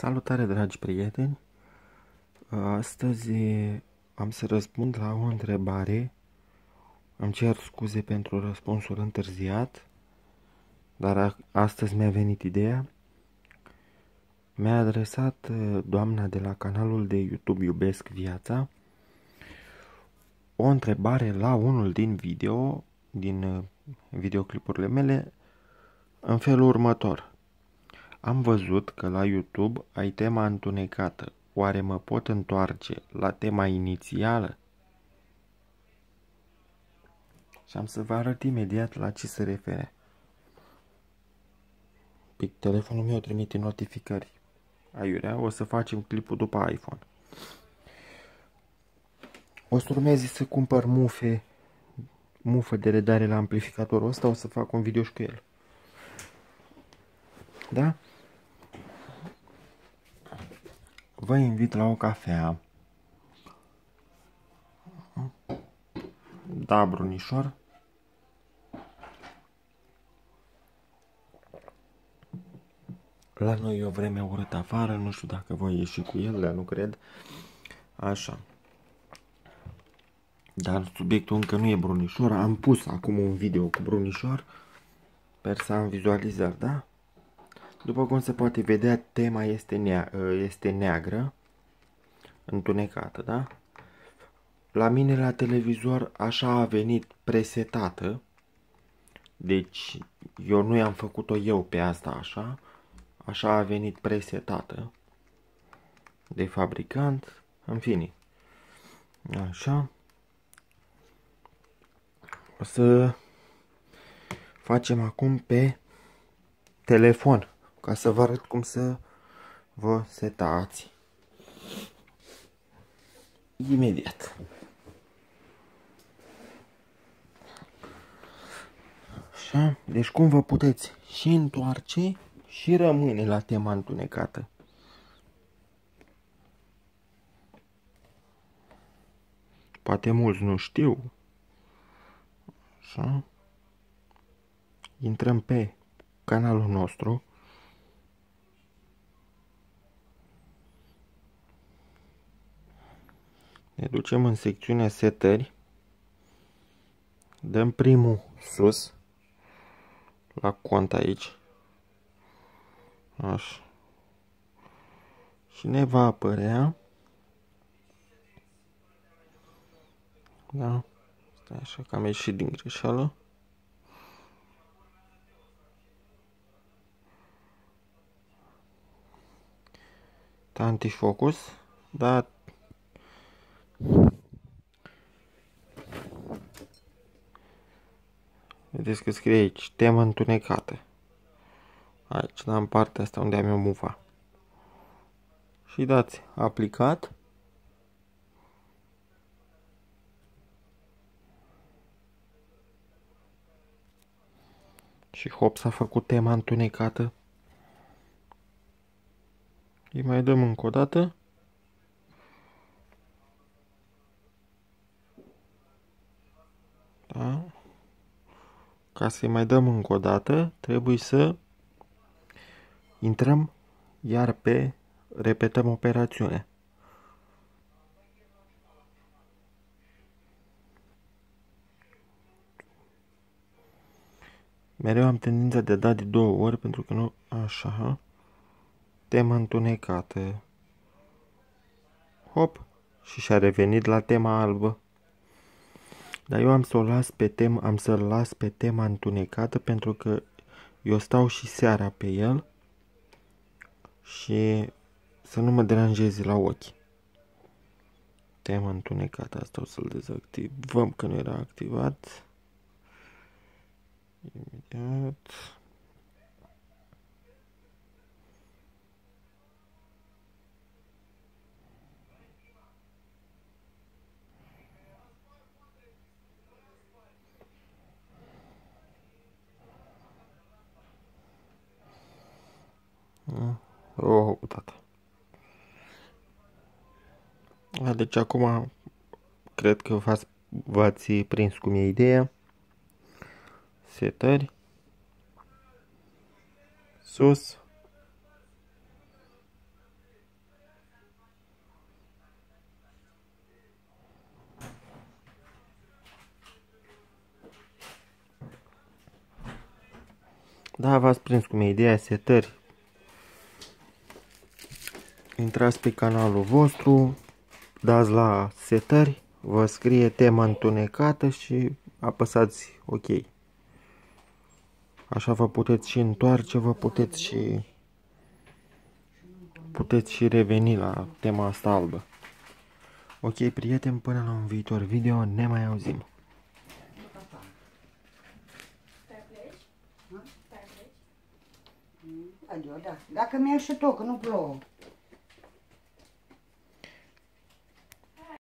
Salutare, dragi prieteni! Astăzi am să răspund la o întrebare. Îmi cer scuze pentru răspunsul întârziat, dar astăzi mi-a venit ideea. Mi-a adresat doamna de la canalul de YouTube Iubesc Viața o întrebare la unul din videoclipurile mele în felul următor. Am văzut că la YouTube ai tema întunecată. Oare mă pot întoarce la tema inițială? Și am să vă arăt imediat la ce se refere. Pic, telefonul meu trimite notificări aiurea. O să facem clipul după iPhone. O să urmeze să cumpăr mufă de redare la amplificatorul ăsta. O să fac un video și cu el. Da? Vă invit la o cafea. Da, brunișor. La noi e o vreme urâtă afară, nu știu dacă voi ieși cu el, dar nu cred. Așa. Dar subiectul încă nu e brunișor. Am pus acum un video cu brunișor. Sper să am vizualizări, da? După cum se poate vedea, tema este neagră, întunecată, da? La mine la televizor așa a venit presetată. Deci eu nu i-am făcut-o eu pe asta așa. Așa a venit presetată de fabricant, în fine. Așa. O să facem acum pe telefon, ca să vă arăt cum să vă setați. Imediat. Așa, deci cum vă puteți și întoarce și rămâne la tema întunecată. Poate mulți nu știu. Așa. Intrăm pe canalul nostru. Ne ducem în secțiunea setări. Dăm primul sus. La cont aici. Așa. Și ne va apărea. Da. Stai așa că am ieșit din greșeală. Antifocus. Da. Vedeți că scrie aici temă întunecată. Aici, da, în partea asta unde am eu muva. Și dați aplicat. Și hop, s-a făcut tema întunecată. Îi mai dăm încă o dată. Da. Ca să-i mai dăm încă o dată, trebuie să intrăm iar pe repetăm operațiunea. Mereu am tendința de a da de 2 ori pentru că nu așa. Tema întunecată. Hop. Și și-a revenit la tema albă. Dar eu am să o las pe să-l las pe tema întunecată pentru că eu stau și seara pe el și să nu mă deranjeze la ochi. Tema întunecată, asta o să-l dezactivăm că nu era activat. Imediat. Oh, tata. Deci acum cred că v-ați prins cum e ideea. Setări. Sus. Da, v-ați prins cum e ideea, setări. Intrați pe canalul vostru, dați la setări, vă scrie temă întunecată și apăsați OK. Așa vă puteți și întoarce, puteți și reveni la tema asta albă. OK, prieteni, până la un viitor video, ne mai auzim. Adio, da. Dacă mi-ai și tu, că nu plouă.